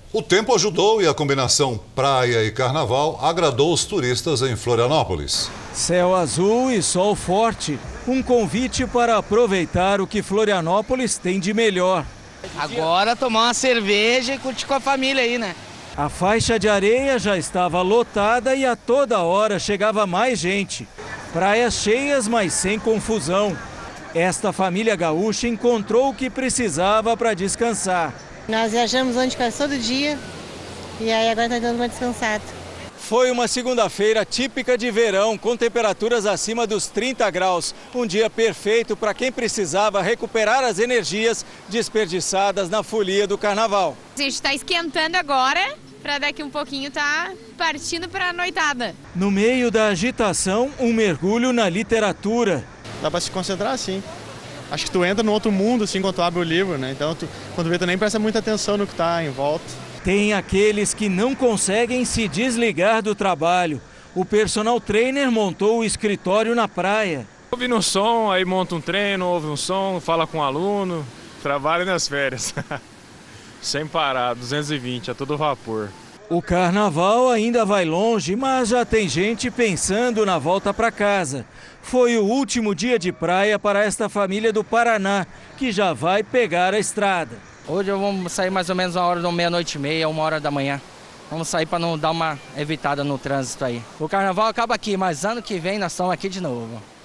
O tempo ajudou e a combinação praia e carnaval agradou os turistas em Florianópolis. Céu azul e sol forte, um convite para aproveitar o que Florianópolis tem de melhor. Agora tomar uma cerveja e curtir com a família aí, né? A faixa de areia já estava lotada e a toda hora chegava mais gente. Praias cheias, mas sem confusão. Esta família gaúcha encontrou o que precisava para descansar. Nós viajamos onde quase todo dia e aí agora está dando uma descansada. Foi uma segunda-feira típica de verão, com temperaturas acima dos 30 graus. Um dia perfeito para quem precisava recuperar as energias desperdiçadas na folia do carnaval. A gente está esquentando agora para daqui um pouquinho tá partindo para a noitada. No meio da agitação, um mergulho na literatura. Dá para se concentrar, sim. Acho que tu entra no outro mundo, assim, quando tu abre o livro, né? Então, quando vê, tu nem presta muita atenção no que tá em volta. Tem aqueles que não conseguem se desligar do trabalho. O personal trainer montou o escritório na praia. Ouvindo um som, aí monta um treino, ouve um som, fala com o aluno, trabalha nas férias. Sem parar, 220, a todo vapor. O carnaval ainda vai longe, mas já tem gente pensando na volta para casa. Foi o último dia de praia para esta família do Paraná, que já vai pegar a estrada. Hoje vamos sair mais ou menos uma hora da meia-noite e meia, 1h da manhã. Vamos sair para não dar uma evitada no trânsito aí. O carnaval acaba aqui, mas ano que vem nós estamos aqui de novo.